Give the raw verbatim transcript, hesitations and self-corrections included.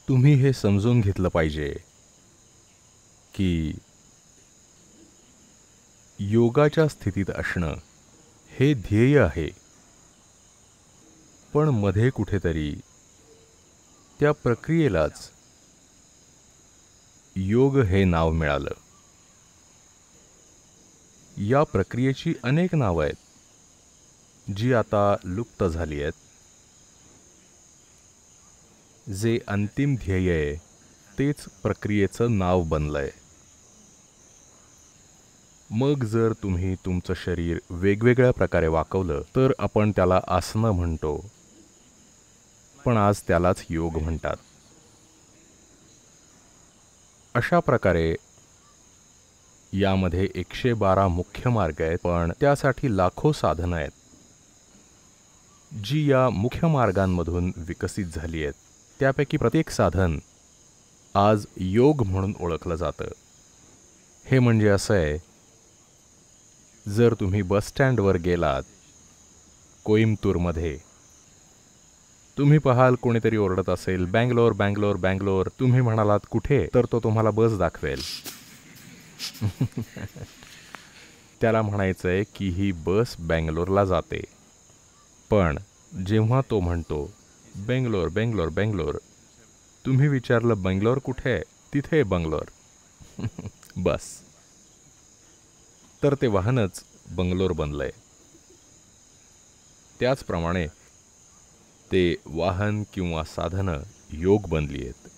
तुम्ही हे समजून घेतलं पाहिजे की योगाच्या स्थितीत असणं हे ध्येय आहे, पण मध्ये कुठेतरी त्या प्रक्रियेलाच योग हे नाव मिळालं. या प्रक्रियेची अनेक नावं आहेत, जी आता लुप्त झाली आहेत. जे अंतिम ध्येय आहे तेच प्रक्रियेचं नाव बनलंय. मग जर तुम्ही तुमचं शरीर वेगवेगळ्या प्रकारे वाकवलं तर आपण त्याला आसनं म्हणतो, पण आज त्यालाच योग म्हणतात. अशा प्रकारे यामध्ये एकशे बारा मुख्य मार्ग आहेत, पण त्यासाठी लाखो साधनं आहेत, जी या मुख्य मार्गांमधून विकसित झाली आहेत. त्यापैकी प्रत्येक साधन आज योग म्हणून ओळखलं जातं. हे म्हणजे असं आहे, जर तुम्ही बस स्टँडवर गेलात कोइंबतूरमध्ये, तुम्ही पाहाल कोणीतरी ओरडत असेल, बँगलोर बँगलोर बँगलोर. तुम्ही म्हणालात कुठे, तर तो तुम्हाला बस दाखवेल. त्याला म्हणायचंय की ही बस बँगलोरला जाते. पण जेव्हा तो म्हणतो बेंगलोर बेंगलोर बेंगलोर, तुम्ही विचारलं बेंगलोर कुठे, तिथे बंगलोर. बस, तर ते वाहनच बंगलोर बनलंय. त्याचप्रमाणे ते वाहन किंवा साधनं योग बनली आहेत.